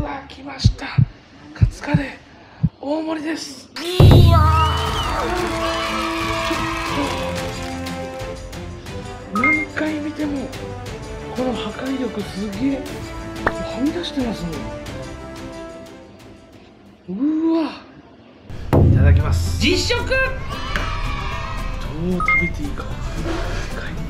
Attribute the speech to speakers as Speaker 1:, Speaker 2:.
Speaker 1: わ、来ました。カツカレー大盛りです。うわー、何回見てもこの破壊力すげえ。はみ出してますもん。うわ、いただきます。実食。どう食べていいか分からない。